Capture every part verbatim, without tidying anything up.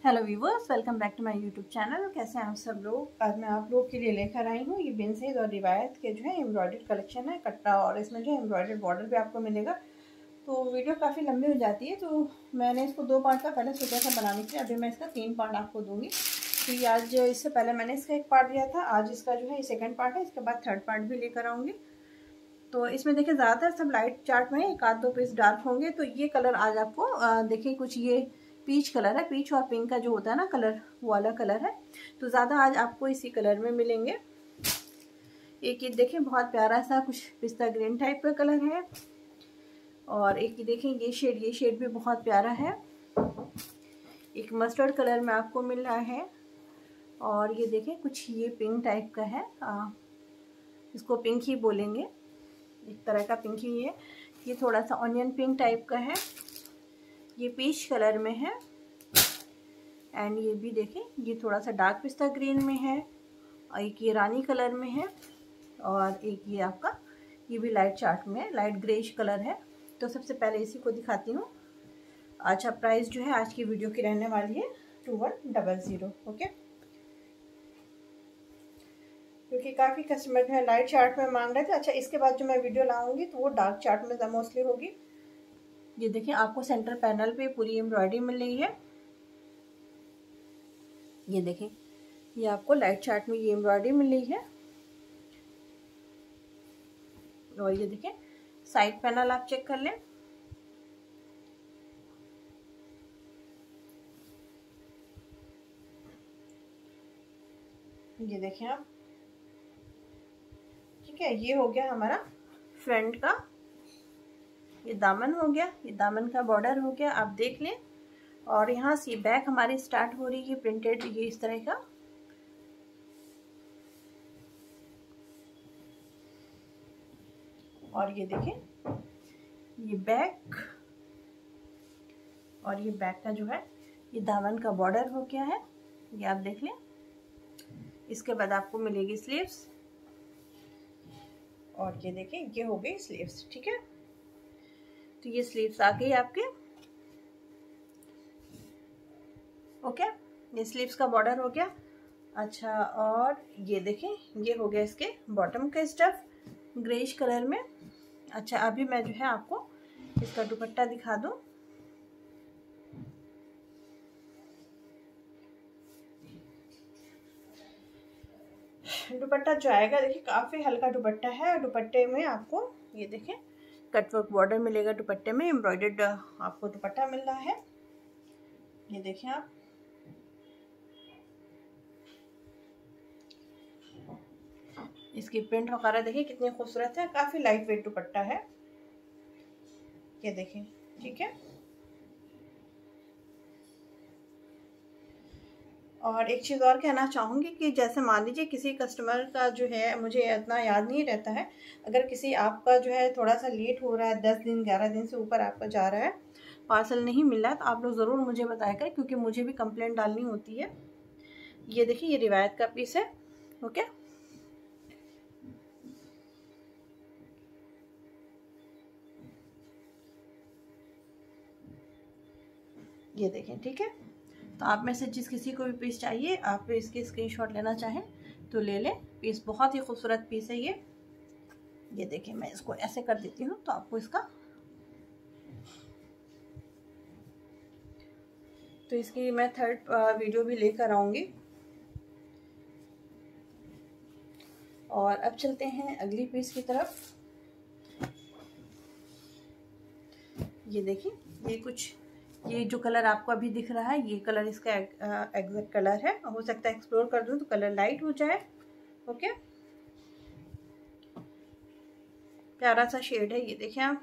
Hello viewers, welcome back to my YouTube channel. कैसे हैं आप सब लोग। आज मैं आप लोग के लिए लेकर आई हूँ ये बिनसेज और रिवायत के जो है एम्ब्रॉयडर्ड कलेक्शन है कट्टा, और इसमें जो है एम्ब्रॉयडर्ड बॉर्डर भी आपको मिलेगा। तो वीडियो काफ़ी लंबी हो जाती है, तो मैंने इसको दो पार्ट का पहले सोचा था बनाने के लिए। अभी मैं इसका तीन पार्ट आपको दूँगी। तो ये आज इससे पहले मैंने इसका एक पार्ट दिया था, आज इसका जो है सेकेंड पार्ट है। इसके बाद थर्ड पार्ट भी लेकर आऊँगी। तो इसमें देखिए ज़्यादातर सब लाइट चार्ट में, एक आध दो पीस डार्क होंगे। तो ये कलर आज आपको देखिए कुछ ये पीच कलर है, पीच और पिंक का जो होता है ना कलर, वो वाला कलर है। तो ज़्यादा आज आपको इसी कलर में मिलेंगे। एक ये देखें बहुत प्यारा सा कुछ पिस्ता ग्रीन टाइप का कलर है, और एक ये देखें ये शेड, ये शेड भी बहुत प्यारा है। एक मस्टर्ड कलर में आपको मिल रहा है, और ये देखें कुछ ये पिंक टाइप का है, आ, इसको पिंक ही बोलेंगे, एक तरह का पिंक ही है। ये थोड़ा सा ऑनियन पिंक टाइप का है, ये पीच कलर में है। एंड ये भी देखें ये थोड़ा सा डार्क पिस्ता ग्रीन में है, और एक ये रानी कलर में है, और एक ये आपका ये भी लाइट चार्ट में लाइट ग्रेश कलर है। तो सबसे पहले इसी को दिखाती हूँ। अच्छा, प्राइस जो है आज की वीडियो की रहने वाली है two one double zero. Okay, क्योंकि काफ़ी कस्टमर जो है लाइट चार्ट में मांग रहे थे। अच्छा, इसके बाद जो मैं वीडियो लाऊंगी तो वो डार्क चार्ट में मोस्टली होगी। ये देखिए आपको सेंटर पैनल पे पूरी एम्ब्रॉयडरी मिल रही है। ये देखें ये आपको लाइट चार्ट में ये एम्ब्रॉयडरी मिल रही है, और ये देखें साइड पैनल आप चेक कर लें। ये देखें आप, ठीक है। ये हो गया हमारा फ्रंट का, ये दामन हो गया, ये दामन का बॉर्डर हो गया, आप देख लें। और यहाँ से बैक हमारी स्टार्ट हो रही है प्रिंटेड, ये इस तरह का। और ये देखें ये बैक, और ये बैक का जो है ये दामन का बॉर्डर हो गया है, ये आप देख लें। इसके बाद आपको मिलेगी स्लीव्स, और ये देखें ये हो गई स्लीव्स, ठीक है। तो ये स्लीव्स आ गई आपके। ओके, ये स्लीव्स का बॉर्डर हो गया। अच्छा, और ये देखें ये हो गया इसके बॉटम का स्टफ ग्रेइश कलर में। अच्छा, अभी मैं जो है आपको इसका दुपट्टा दिखा दूं। दुपट्टा जो आएगा देखिए काफ़ी हल्का दुपट्टा है। दुपट्टे में आपको ये देखें कटवर्क बॉर्डर मिलेगा, दुपट्टे में एम्ब्रॉयडर्ड आपको दुपट्टा मिल रहा है। ये देखें आप, इसकी प्रिंट वगैरह देखिए कितनी खूबसूरत है, काफ़ी लाइट वेट दुपट्टा है। ये देखें, ठीक है। और एक चीज़ और कहना चाहूँगी कि जैसे मान लीजिए किसी कस्टमर का जो है, मुझे इतना याद नहीं रहता है, अगर किसी आपका जो है थोड़ा सा लेट हो रहा है, दस दिन ग्यारह दिन से ऊपर आपका जा रहा है, पार्सल नहीं मिल रहा है, तो आप लोग ज़रूर मुझे बताएगा, क्योंकि मुझे भी कंप्लेंट डालनी होती है। ये देखिए ये रिवायत का पीस है। ओके, ये देखें, ठीक है। तो आप में से जिस किसी को भी पीस चाहिए, आप इसकी स्क्रीनशॉट लेना चाहें तो ले लें। पीस बहुत ही खूबसूरत पीस है ये। ये देखिए मैं इसको ऐसे कर देती हूँ तो आपको इसका, तो इसकी मैं थर्ड वीडियो भी लेकर आऊँगी। और अब चलते हैं अगली पीस की तरफ। ये देखिए ये कुछ, ये जो कलर आपको अभी दिख रहा है ये कलर इसका एग्जैक्ट कलर है। हो सकता है एक्सप्लोर कर दूं तो कलर लाइट हो जाए। ओके, प्यारा सा शेड है, ये देखें आप।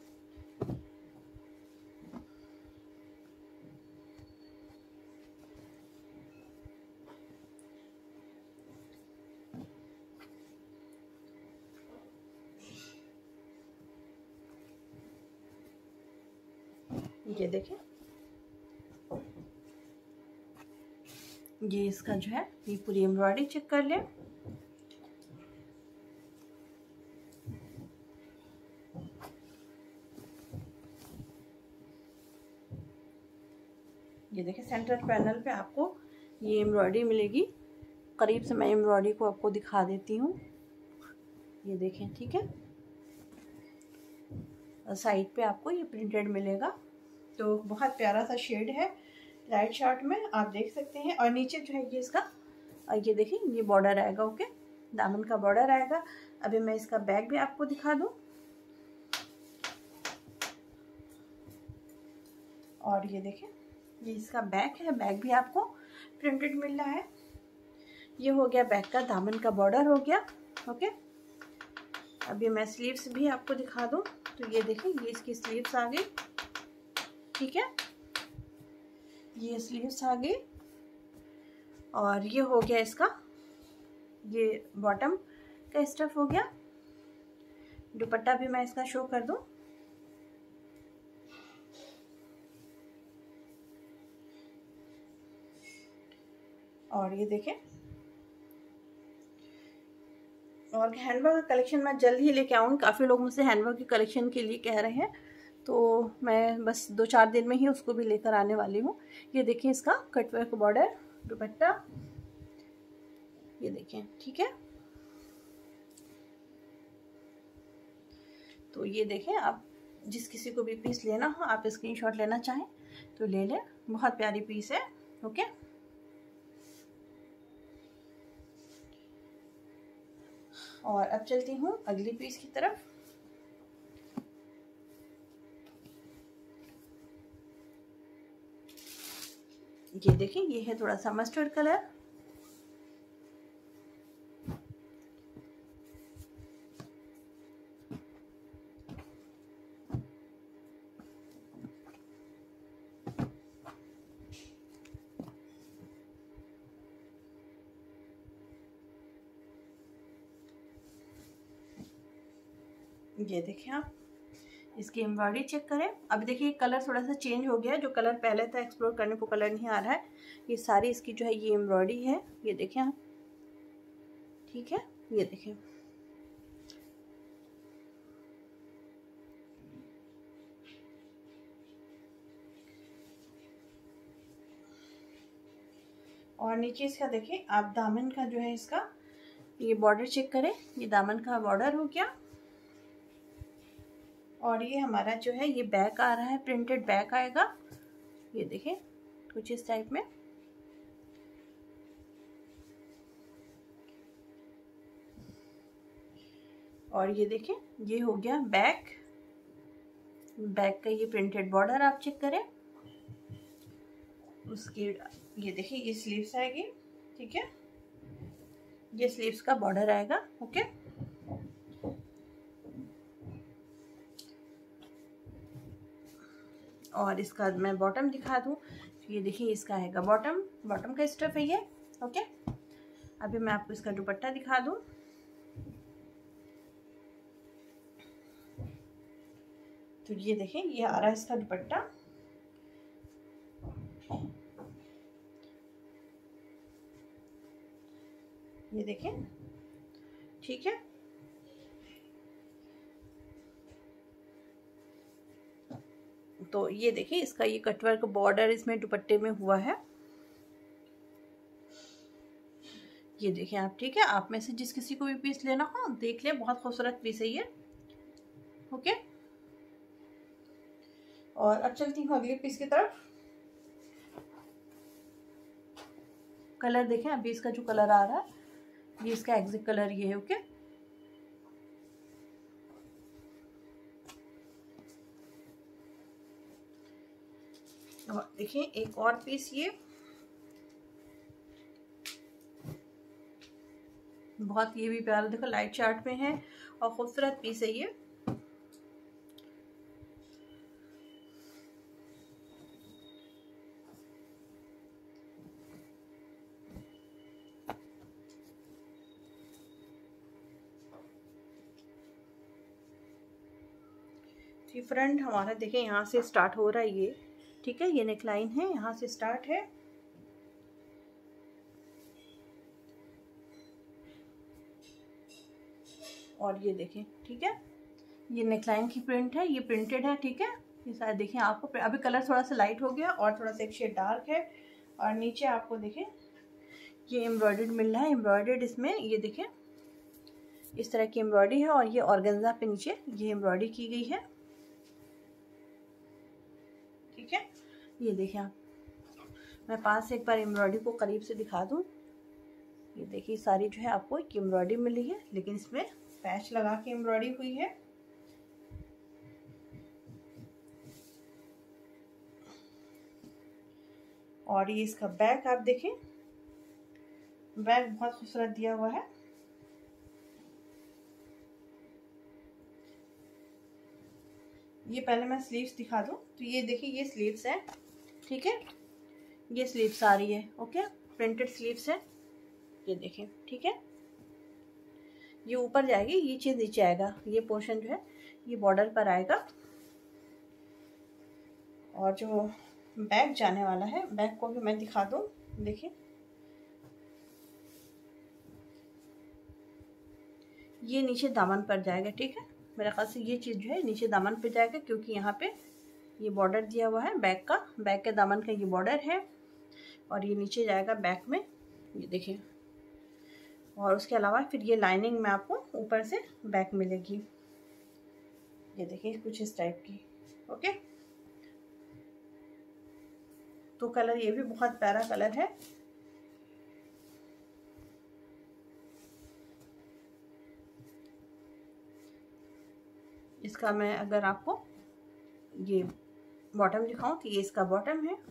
ये देखें ये इसका जो है ये पूरी एम्ब्रॉयडरी चेक कर लें। ये देखिए सेंटर पैनल पे आपको ये एम्ब्रॉयडरी मिलेगी। करीब से मैं एम्ब्रॉयडरी को आपको दिखा देती हूँ। ये देखें, ठीक है, साइड पे आपको ये प्रिंटेड मिलेगा। तो बहुत प्यारा सा शेड है लाइट चार्ट में, आप देख सकते हैं। और नीचे जो है ये इसका, ये देखिए ये बॉर्डर आएगा, ओके, दामन का बॉर्डर आएगा। अभी मैं इसका बैक भी आपको दिखा दूँ। और ये देखें, ये इसका बैक है, बैक भी आपको प्रिंटेड मिल रहा है। ये हो गया बैक का, दामन का बॉर्डर हो गया, ओके। अभी मैं स्लीव्स भी आपको दिखा दूँ। तो ये देखें, ये इसकी स्लीव्स आ गई, ठीक है, ये स्लीव्स आ गई। और ये हो गया इसका, ये बॉटम का स्टफ हो गया। दुपट्टा भी मैं इसका शो कर दूं। और ये देखें, और हैंडवर्क का कलेक्शन मैं जल्द ही लेके आऊँगी। काफ़ी लोग मुझसे हैंडवर्क की कलेक्शन के लिए कह रहे हैं, तो मैं बस दो चार दिन में ही उसको भी लेकर आने वाली हूँ। ये देखिए इसका कटवर्क बॉर्डर, दुपट्टा, ये देखें, ठीक है। तो ये देखें, आप जिस किसी को भी पीस लेना हो, आप स्क्रीनशॉट लेना चाहें तो ले लें। बहुत प्यारी पीस है, ओके। और अब चलती हूँ अगली पीस की तरफ। ये देखें, ये है थोड़ा सा मस्टर्ड कलर। ये देखें, आप इसकी एम्ब्रॉयडरी चेक करें। अभी देखिए कलर थोड़ा सा चेंज हो गया है, जो कलर पहले था एक्सप्लोर करने को कलर नहीं आ रहा है। ये सारी इसकी जो है ये एम्ब्रॉयडरी है, ये देखें आप, ठीक है। ये देखें, और नीचे इसका देखें आप, दामन का जो है इसका ये बॉर्डर चेक करें। ये दामन का बॉर्डर हो गया। और ये हमारा जो है ये बैक आ रहा है, प्रिंटेड बैक आएगा। ये देखें कुछ इस टाइप में। और ये देखें, ये हो गया बैक, बैक का ये प्रिंटेड बॉर्डर आप चेक करें। उसकी ये देखिए ये स्लीव्स आएगी, ठीक है, ये स्लीव्स का बॉर्डर आएगा, ओके। और इसका मैं बॉटम दिखा दूँ। ये देखिए इसका आएगा बॉटम, बॉटम का स्टफ है ये, ओके। अभी मैं आपको इसका दुपट्टा दिखा दूँ। तो ये देखें, ये आ रहा है इसका दुपट्टा। ये देखें, ठीक है। तो ये देखिए इसका ये कटवर्क बॉर्डर इसमें दुपट्टे में हुआ है। ये देखें आप, ठीक है। आप में से जिस किसी को भी पीस लेना हो देख लें, बहुत खूबसूरत पीस है ये, ओके। और अब चलती हूँ अगली पीस की तरफ। कलर देखें, अभी इसका जो कलर आ रहा है ये इसका एग्जैक्ट कलर ये है, ओके। और देखिए एक और पीस, ये बहुत, ये भी प्यारा, देखो लाइट चार्ट में है और खूबसूरत पीस है ये। ये फ्रंट हमारा देखिए यहाँ से स्टार्ट हो रहा है ये, ठीक है। ये नेकलाइन है, यहाँ से स्टार्ट है। और ये देखें, ठीक है, ये नेकलाइन की प्रिंट है, ये प्रिंटेड है, ठीक है। ये सारे देखिए आपको अभी कलर थोड़ा सा लाइट हो गया और थोड़ा सा एक शेड डार्क है। और नीचे आपको देखें ये एम्ब्रॉयडर्ड मिल रहा है। एम्ब्रॉयडर्ड इसमें ये देखें इस तरह की एम्ब्रॉयडरी है और ये ऑर्गेन्जा पे नीचे ये एम्ब्रॉयडरी की गई है। ठीक है, ये देखें आप, मैं पास से एक बार एम्ब्रॉयडरी को करीब से दिखा दूं। ये देखिए सारी जो है आपको एक एम्ब्रॉयडरी मिली है, लेकिन इसमें पैच लगा के एम्ब्रॉयडरी हुई है। और ये इसका बैक आप देखें, बैक बहुत खूबसूरत दिया हुआ है। ये पहले मैं स्लीव्स दिखा दूं तो ये देखिए ये स्लीव्स है। ठीक है, ये स्लीव्स आ रही है। ओके, प्रिंटेड स्लीव्स है, ये देखें। ठीक है, ये ऊपर जाएगी, ये चीज नीचे आएगा। ये पोर्शन जो है ये बॉर्डर पर आएगा। और जो बैक जाने वाला है, बैक को भी मैं दिखा दूं। देखिए ये नीचे दामन पर जाएगा। ठीक है, मेरे ख्याल से ये चीज़ जो है नीचे दामन पे जाएगा, क्योंकि यहाँ पे ये बॉर्डर दिया हुआ है बैक का, बैक के दामन का ये बॉर्डर है और ये नीचे जाएगा बैक में, ये देखिए। और उसके अलावा फिर ये लाइनिंग में आपको ऊपर से बैक मिलेगी, ये देखिए कुछ इस टाइप की। ओके, तो कलर ये भी बहुत प्यारा कलर है। इसका मैं अगर आपको ये बॉटम दिखाऊं तो ये इसका बॉटम है।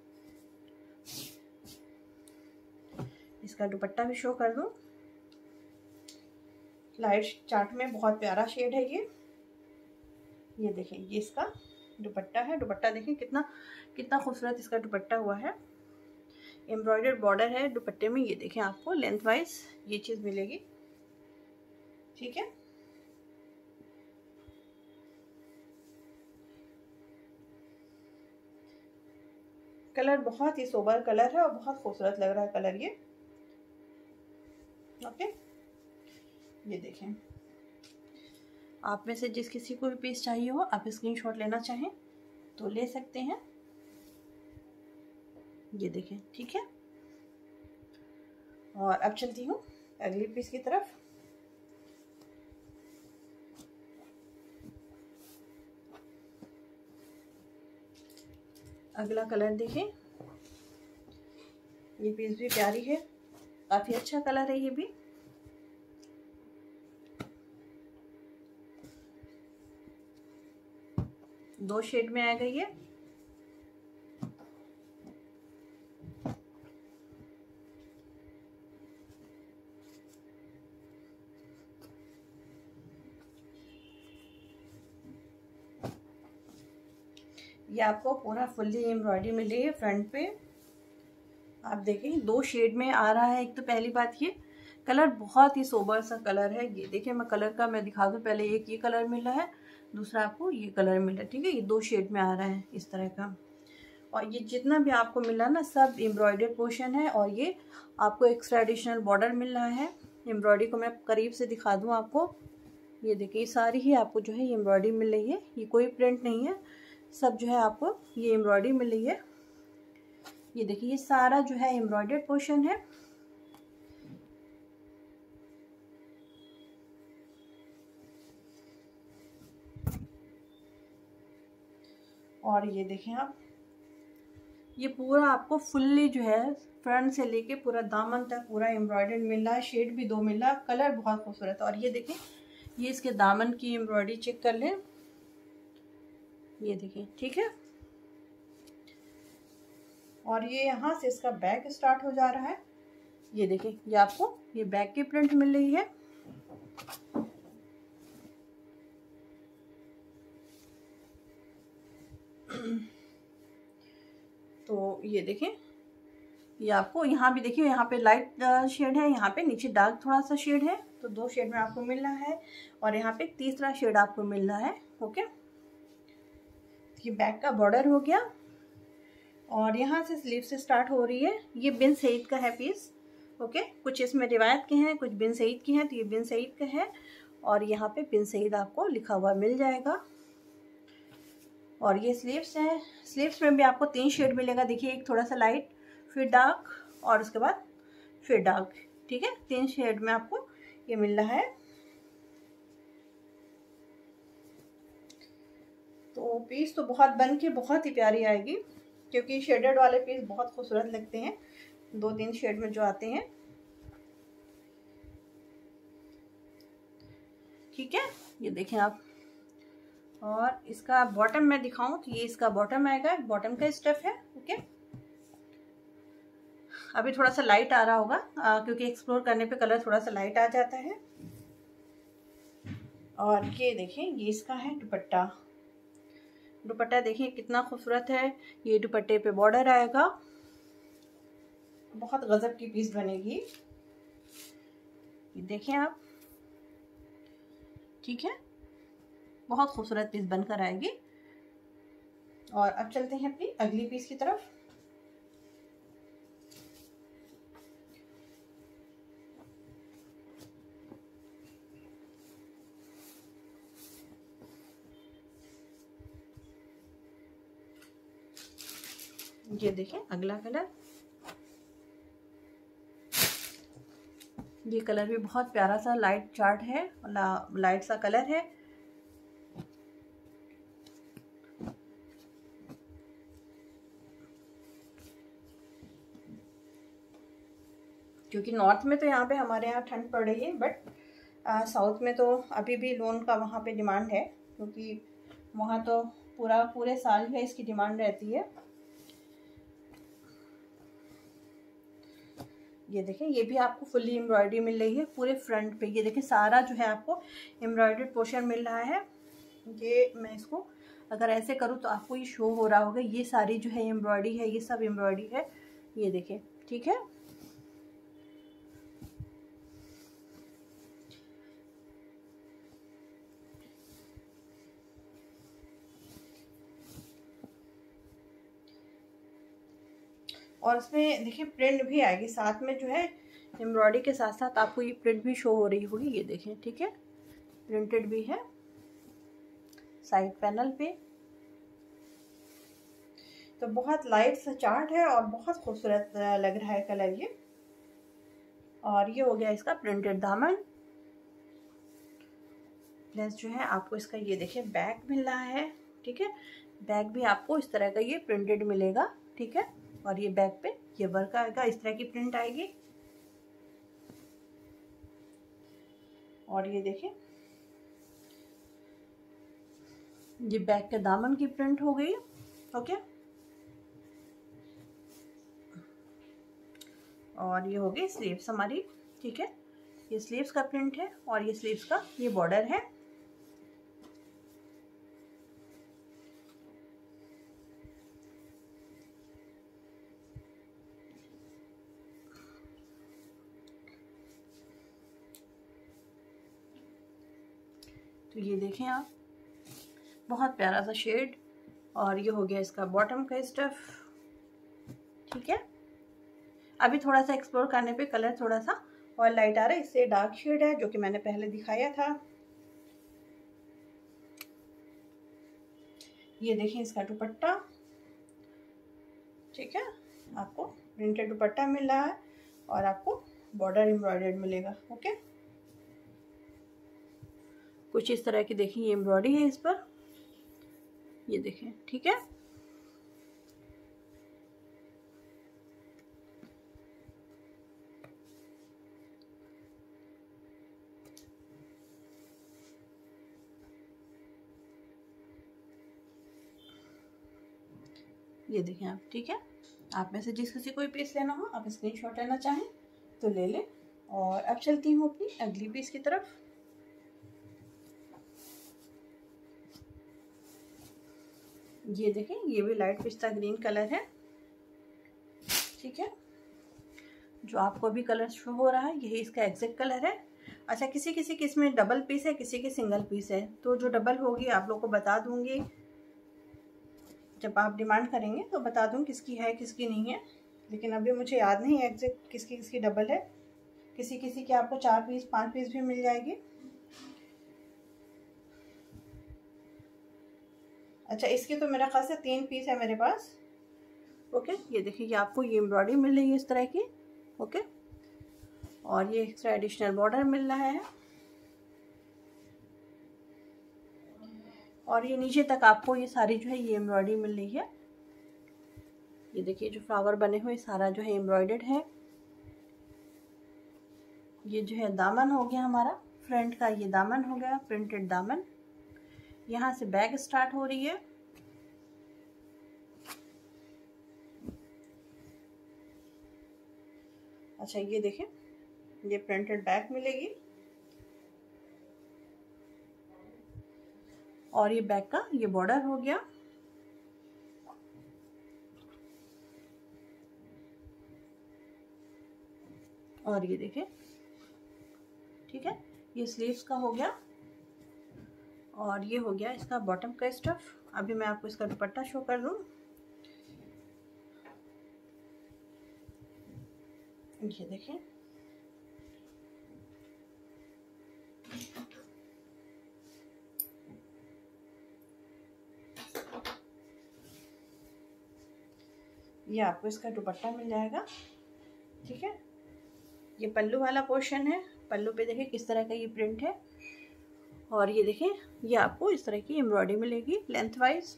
इसका दुपट्टा भी शो कर दूं। लाइट चार्ट में बहुत प्यारा शेड है ये। ये देखिए ये इसका दुपट्टा है। दुपट्टा देखिए कितना कितना खूबसूरत इसका दुपट्टा हुआ है। एम्ब्रॉयडर्ड बॉर्डर है दुपट्टे में। ये देखें आपको लेंथ वाइज ये चीज़ मिलेगी। ठीक है, कलर बहुत ही सोबर कलर है और बहुत खूबसूरत लग रहा है कलर ये। ओके, ये देखें, आप में से जिस किसी को भी पीस चाहिए हो, आप स्क्रीनशॉट लेना चाहें तो ले सकते हैं। ये देखें, ठीक है। और अब चलती हूँ अगली पीस की तरफ। अगला कलर देखें, ये पीस भी प्यारी है, काफी अच्छा कलर है ये भी। दो शेड में आएगा ये। ये आपको पूरा फुल्ली एम्ब्रॉयडरी मिली है फ्रंट पे। आप देखें दो शेड में आ रहा है। एक तो पहली बात ये कलर बहुत ही सोबर सा कलर है। ये देखिए मैं कलर का मैं दिखा दूं पहले। एक ये कलर मिल रहा है, दूसरा आपको ये कलर मिल रहा है। ठीक है, ये दो शेड में आ रहा है इस तरह का। और ये जितना भी आपको मिला ना सब एम्ब्रॉयडर्ड पोर्शन है। और ये आपको एक्स्ट्रा एडिशनल बॉर्डर मिल रहा है। एम्ब्रॉयडरी को मैं करीब से दिखा दूँ आपको। ये देखिए सारी ही आपको जो है ये एम्ब्रॉयडरी मिल रही है। ये कोई प्रिंट नहीं है, सब जो है आपको ये एम्ब्रॉयडरी मिल रही है। ये देखिए ये सारा जो है एम्ब्रॉयडर्ड पोर्शन है। और ये देखें आप, ये पूरा आपको फुल्ली जो है फ्रंट से लेके पूरा दामन तक पूरा एम्ब्रॉयडर्ड मिल रहा है। शेड भी दो मिल रहा है, कलर बहुत खूबसूरत है। और ये देखें ये इसके दामन की एम्ब्रॉयडरी चेक कर लें। ये देखिए, ठीक है। और ये यहाँ से इसका बैक स्टार्ट हो जा रहा है। ये देखिए ये आपको ये बैक की प्रिंट मिल रही है। तो ये देखें ये आपको यहाँ भी देखिए यहाँ पे लाइट शेड है, यहाँ पे नीचे डार्क थोड़ा सा शेड है। तो दो शेड में आपको मिल रहा है। और यहाँ पे तीसरा शेड आपको मिल रहा है। ओके, ये बैक का बॉर्डर हो गया। और यहाँ से स्लीव से स्टार्ट हो रही है। ये बिन सईद का है पीस। ओके, कुछ इसमें रिवायत के हैं, कुछ बिन सईद की हैं। तो ये बिन सईद का है और यहाँ पे बिन सईद आपको लिखा हुआ मिल जाएगा। और ये स्लीव्स हैं, स्लीव्स में भी आपको तीन शेड मिलेगा। देखिए एक थोड़ा सा लाइट, फिर डार्क और उसके बाद फिर डार्क, ठीक है, तीन शेड में आपको ये मिल रहा है। तो पीस तो बहुत बन के बहुत ही प्यारी आएगी, क्योंकि शेडेड वाले पीस बहुत खूबसूरत लगते हैं, दो तीन शेड में जो आते हैं, ठीक है। ये देखें आप, और इसका बॉटम मैं दिखाऊं तो ये इसका बॉटम आएगा, बॉटम का स्टफ है, ओके। अभी थोड़ा सा लाइट आ रहा होगा आ, क्योंकि एक्सप्लोर करने पे कलर थोड़ा सा लाइट आ जाता है। और ये देखें, ये इसका है दुपट्टा। दुपट्टा देखिए कितना खूबसूरत है। ये दुपट्टे पे बॉर्डर आएगा, बहुत गजब की पीस बनेगी। ये देखें आप, ठीक है, बहुत खूबसूरत पीस बनकर आएगी। और अब चलते हैं अपनी अगली पीस की तरफ। ये देखें अगला कलर, ये कलर भी बहुत प्यारा सा लाइट चार्ट है, ला, लाइट सा कलर है। क्योंकि नॉर्थ में तो यहाँ पे हमारे यहाँ ठंड पड़ रही है, बट साउथ में तो अभी भी लोन का वहाँ पे डिमांड है, क्योंकि वहाँ तो पूरा पूरे साल में इसकी डिमांड रहती है। ये देखें, ये भी आपको फुल्ली एम्ब्रॉयडरी मिल रही है पूरे फ्रंट पे। ये देखें सारा जो है आपको एम्ब्रॉयडर्ड पोर्शन मिल रहा है। ये मैं इसको अगर ऐसे करूँ तो आपको ये शो हो रहा होगा, ये सारी जो है एम्ब्रॉयडरी है, ये सब एम्ब्रॉयडरी है। ये देखें, ठीक है। और इसमें देखिए प्रिंट भी आएगी साथ में, जो है एम्ब्रॉयडरी के साथ साथ आपको ये प्रिंट भी शो हो रही होगी। ये देखें, ठीक है, प्रिंटेड भी है साइड पैनल पे। तो बहुत लाइट सा चार्ट है और बहुत खूबसूरत लग रहा है कलर ये। और ये हो गया इसका प्रिंटेड दामन। प्लस जो है आपको इसका ये देखिए बैग मिल रहा है, ठीक है। बैग भी आपको इस तरह का ये प्रिंटेड मिलेगा, ठीक है। और ये बैक पे ये वर्क आएगा, इस तरह की प्रिंट आएगी। और ये देखिए, ये बैक के दामन की प्रिंट हो गई, ओके। और ये हो गई स्लीव्स हमारी, ठीक है। ये स्लीव्स का प्रिंट है और ये स्लीव्स का ये बॉर्डर है। तो ये देखें आप, बहुत प्यारा सा शेड। और ये हो गया इसका बॉटम का स्टफ, ठीक है। अभी थोड़ा सा एक्सप्लोर करने पे कलर थोड़ा सा और लाइट आ रहा है, इससे डार्क शेड है जो कि मैंने पहले दिखाया था। ये देखें इसका दुपट्टा, ठीक है, आपको प्रिंटेड दुपट्टा मिल रहा है और आपको बॉर्डर एम्ब्रॉयडर्ड मिलेगा, ओके। कुछ इस तरह की देखिए ये एम्ब्रॉयडरी है इस पर, ये देखें, ठीक है। ये देखें आप, ठीक है। आप में से जिस किसी को भी पीस लेना हो, आप स्क्रीनशॉट लेना चाहें तो ले लें। और अब चलती हूँ अपनी अगली पीस की तरफ। ये देखें, ये भी लाइट पिस्ता ग्रीन कलर है, ठीक है। जो आपको भी कलर शो हो रहा है यही इसका एग्जैक्ट कलर है। अच्छा, किसी किसी की इसमें डबल पीस है, किसी की सिंगल पीस है, तो जो डबल होगी आप लोग को बता दूंगी, जब आप डिमांड करेंगे तो बता दूँ किसकी है किसकी नहीं है। लेकिन अभी मुझे याद नहीं है एग्जैक्ट किसकी किसकी डबल है। किसी किसी की आपको चार पीस पांच पीस भी मिल जाएगी। अच्छा, इसके तो मेरा खास है तीन पीस है मेरे पास। ओके, ये देखिए, ये आपको ये एम्ब्रॉयडरी मिल रही है इस तरह की। ओके, और ये एक्स्ट्रा एडिशनल बॉर्डर मिल रहा है, और ये नीचे तक आपको ये सारी जो है ये एम्ब्रॉयडरी मिल रही है। ये देखिए, जो फ्लावर बने हुए सारा जो है एम्ब्रॉयडर्ड है। ये जो है दामन हो गया हमारा, फ्रंट का ये दामन हो गया, प्रिंटेड दामन। यहाँ से बैक स्टार्ट हो रही है। अच्छा, ये देखें, ये प्रिंटेड बैक मिलेगी, और ये बैक का ये बॉर्डर हो गया। और ये देखें, ठीक है, ये स्लीव्स का हो गया, और ये हो गया इसका बॉटम का स्टफ। अभी मैं आपको इसका दुपट्टा शो कर दूं। ये देखें, ये आपको इसका दुपट्टा मिल जाएगा। ठीक है, ये पल्लू वाला पोर्शन है। पल्लू पे देखिए किस तरह का ये प्रिंट है, और ये देखें, ये आपको इस तरह की एम्ब्रॉयडरी मिलेगी लेंथ वाइज।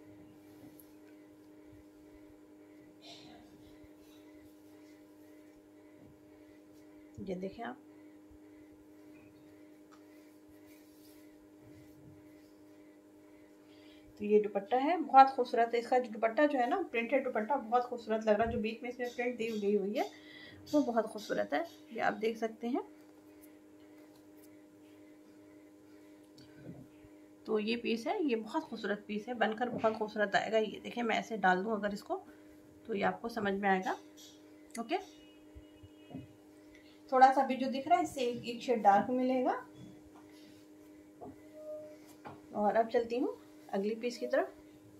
ये देखें आप, तो ये दुपट्टा है, बहुत खूबसूरत है। इसका जो दुपट्टा जो है ना, प्रिंटेड दुपट्टा बहुत खूबसूरत लग रहा है। जो बीच में इसमें प्रिंट दी गई हुई है वो बहुत खूबसूरत है, ये आप देख सकते हैं। तो ये पीस है, ये बहुत खूबसूरत पीस है, बनकर बहुत खूबसूरत आएगा। ये देखें, मैं ऐसे डाल दूं अगर इसको, तो ये आपको समझ में आएगा। ओके, थोड़ा सा भी जो दिख रहा है इससे एक, एक शेड डार्क मिलेगा। और अब चलती हूँ अगली पीस की तरफ।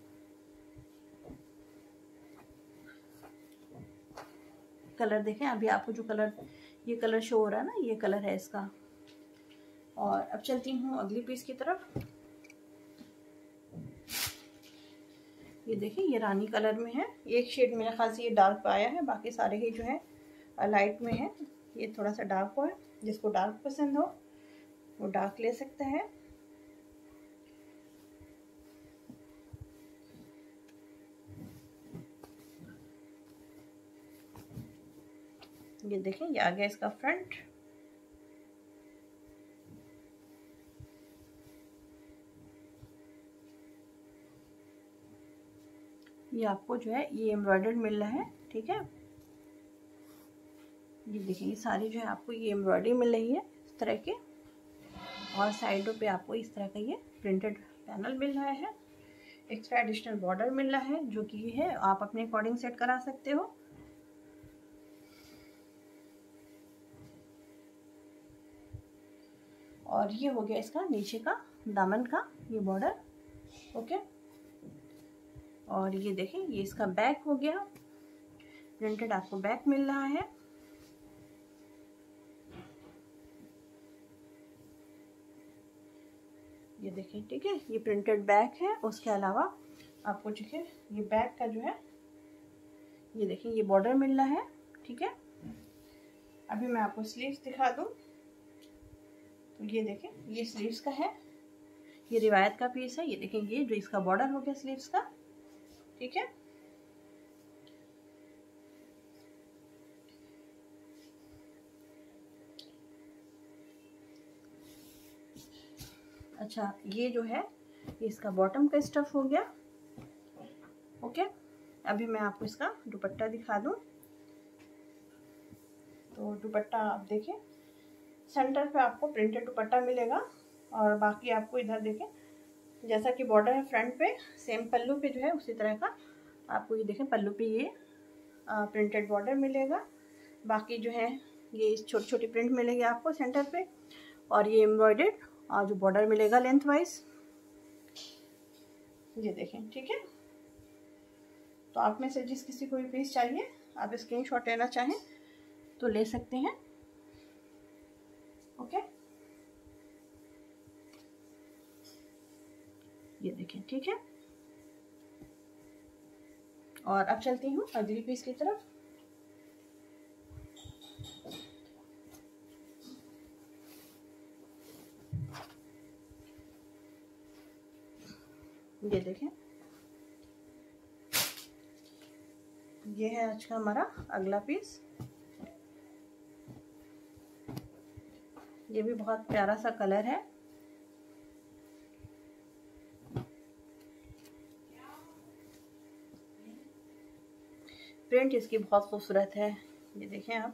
कलर देखें, अभी आपको जो कलर ये कलर शो हो रहा है ना, ये कलर है इसका। और अब चलती हूँ अगली पीस की तरफ। ये देखिए, ये रानी कलर में है। एक शेड मेरे ख्याल से ये डार्क आया है, बाकी सारे ही जो है लाइट में है। ये थोड़ा सा डार्क हो है, जिसको डार्क पसंद हो वो डार्क ले सकता है। ये देखें, ये आ गया इसका फ्रंट। ये आपको जो है ये एम्ब्रॉयडर्ड मिल रहा है। ठीक है, ये देखिए, ये सारी जो है आपको ये एम्ब्रॉयडरी मिल रही है इस तरह के, और साइडों पे आपको इस तरह का ये प्रिंटेड पैनल मिल रहा है। एक्स्ट्रा एडिशनल बॉर्डर मिल रहा है, जो कि ये है आप अपने अकॉर्डिंग सेट करा सकते हो। और ये हो गया इसका नीचे का दामन का ये बॉर्डर। ओके, और ये देखें, ये इसका बैक हो गया, प्रिंटेड आपको बैक मिल रहा है। ये देखें, ठीक है, ये प्रिंटेड बैक है। उसके अलावा आपको जो है ये बैक का जो है ये देखें ये बॉर्डर मिल रहा है। ठीक है, अभी मैं आपको स्लीव्स दिखा दूं। तो ये देखें, ये स्लीव्स का है, ये रिवायत का पीस है। ये देखें, ये जो इसका बॉर्डर हो गया स्लीव्स का। ठीक है, अच्छा, ये जो है इसका बॉटम का स्टफ हो गया। ओके, अभी मैं आपको इसका दुपट्टा दिखा दूं। तो दुपट्टा आप देखें, सेंटर पे आपको प्रिंटेड दुपट्टा मिलेगा, और बाकी आपको इधर देखें जैसा कि बॉर्डर है फ्रंट पे, सेम पल्लू पे जो है उसी तरह का आपको ये देखें पल्लू पे ये प्रिंटेड बॉर्डर मिलेगा। बाकी जो है ये छोटी छोटी प्रिंट मिलेगी आपको सेंटर पे, और ये एम्ब्रॉयडर्ड और जो बॉर्डर मिलेगा लेंथ वाइज। ये देखें, ठीक है। तो आप में से जिस किसी को भी पीस चाहिए, आप स्क्रीनशॉट लेना चाहें तो ले सकते हैं। ओके, ये देखें, ठीक है। और अब चलती हूँ अगली पीस की तरफ। ये देखें, ये है आज का हमारा अगला पीस। ये भी बहुत प्यारा सा कलर है। प्रिंट इसकी बहुत खूबसूरत है, ये देखें आप।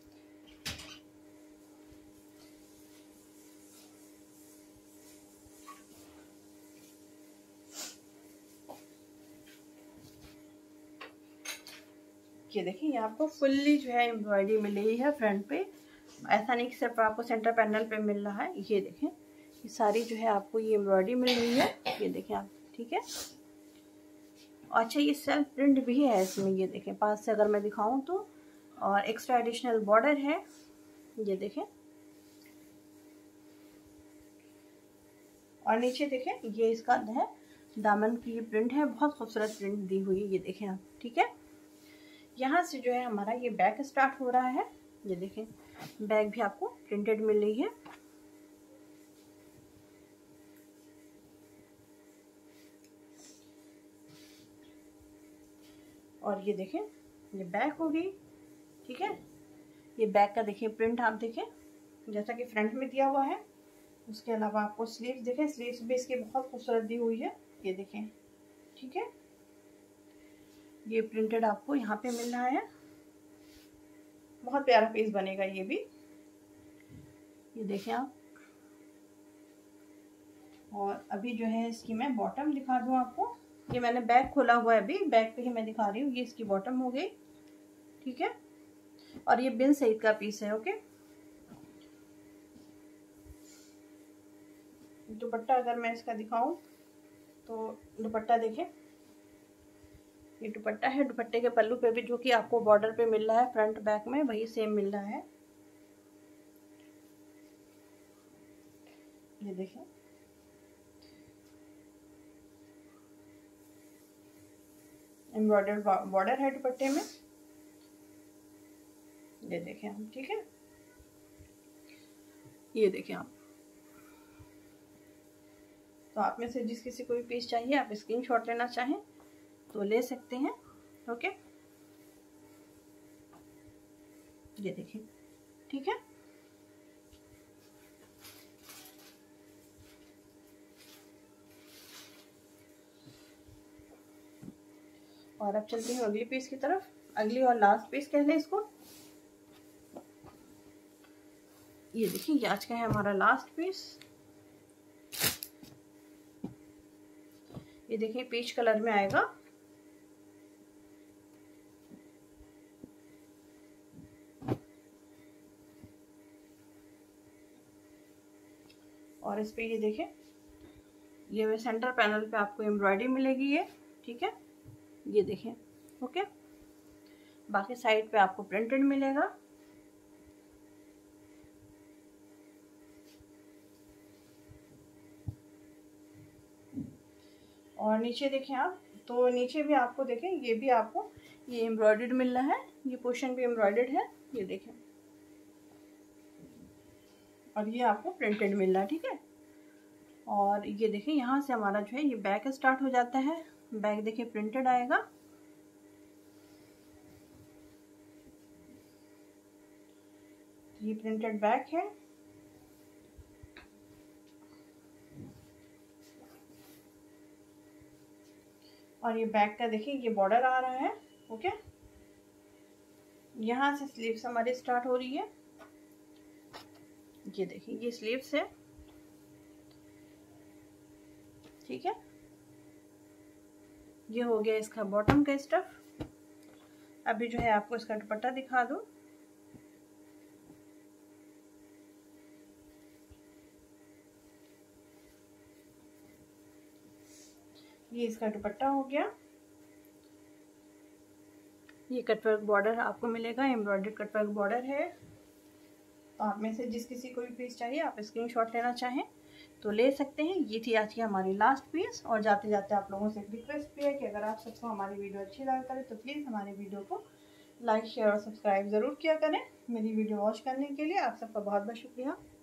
ये देखिए, ये आपको फुल्ली जो है एम्ब्रॉयडरी मिल रही है फ्रंट पे। ऐसा नहीं कि सिर्फ आपको सेंटर पैनल पे मिल रहा है। ये देखें, ये सारी जो है आपको ये एम्ब्रॉयडरी मिल रही है। ये देखें आप, ठीक है। अच्छा, ये सेल्फ प्रिंट भी है इसमें। ये देखें, पास से अगर मैं दिखाऊं तो, और एक्स्ट्रा एडिशनल बॉर्डर है। ये देखें, और नीचे देखें, ये इसका है दामन की प्रिंट है, बहुत खूबसूरत प्रिंट दी हुई है। ये देखें आप, ठीक है। यहाँ से जो है हमारा ये बैक स्टार्ट हो रहा है। ये देखें, बैक भी आपको प्रिंटेड मिल रही है। और ये देखें, ये बैक हो गई, ठीक है। ये बैक का देखिए प्रिंट आप देखें, जैसा कि फ्रंट में दिया हुआ है। उसके अलावा आपको स्लीव्स देखें, स्लीव्स भी इसकी बहुत खूबसूरत दी हुई है। ये देखें, ठीक है। ये प्रिंटेड आपको यहाँ पे मिल रहा है। बहुत प्यारा पीस बनेगा ये भी। ये देखें आप। और अभी जो है इसकी मैं बॉटम दिखा दूँ आपको। ये मैंने बैक खोला हुआ है, अभी बैक पे ही मैं दिखा रही हूँ। ये इसकी बॉटम हो गई, ठीक है। और ये बिन सईद का पीस है, ओके। दुपट्टा अगर मैं इसका दिखाऊं तो दुपट्टा देखें, ये दुपट्टा है। दुपट्टे के पल्लू पे भी जो कि आपको बॉर्डर पे मिल रहा है फ्रंट बैक में, वही सेम मिल रहा है। ये देखें, एम्ब्रॉयडर्ड बॉर्डर है दुपट्टे में। ये देखें हम, ठीक है। ये देखें आप। तो आप में से जिस किसी को भी पीस चाहिए, आप स्क्रीनशॉट लेना चाहें तो ले सकते हैं, ओके। ये देखिए, ठीक है। और अब चलती हूँ अगली पीस की तरफ। अगली और लास्ट पीस कह लें इसको। ये देखिए, ये आज का है हमारा लास्ट पीस। ये देखिए, पीच कलर में आएगा। और इस पे ये देखें, ये सेंटर पैनल पे आपको एम्ब्रॉयडरी मिलेगी, ये ठीक है। ये देखें, ओके। बाकी साइड पे आपको प्रिंटेड मिलेगा। और नीचे देखें आप, तो नीचे भी आपको देखें, ये भी आपको ये एम्ब्रॉयडर्ड मिल रहा है। ये पोर्शन भी एम्ब्रॉयडर्ड है, ये देखें। और ये आपको प्रिंटेड मिल रहा है, ठीक है। और ये देखें, यहाँ से हमारा जो है ये बैक स्टार्ट हो जाता है। बैक देखिए प्रिंटेड आएगा। ये प्रिंटेड बैक है। और ये बैक का देखिए ये बॉर्डर आ रहा है, ओके। यहाँ से स्लीव्स हमारी स्टार्ट हो रही है। ये देखिए, ये स्लीव्स है, ठीक है। ये हो गया इसका बॉटम का स्टफ। अभी जो है आपको इसका दुपट्टा दिखा दूं। ये इसका दुपट्टा हो गया। ये कटवर्क बॉर्डर आपको मिलेगा, एम्ब्रॉयडर्ड कटवर्क बॉर्डर है। तो आप में से जिस किसी को भी पीस चाहिए आप स्क्रीनशॉट लेना चाहें तो ले सकते हैं। ये थी आज की हमारी लास्ट पीस। और जाते जाते आप लोगों से एक रिक्वेस्ट भी है कि अगर आप सबको हमारी वीडियो अच्छी लगा करे तो प्लीज़ हमारी वीडियो को लाइक शेयर और सब्सक्राइब ज़रूर किया करें। मेरी वीडियो वॉच करने के लिए आप सबका बहुत बहुत शुक्रिया।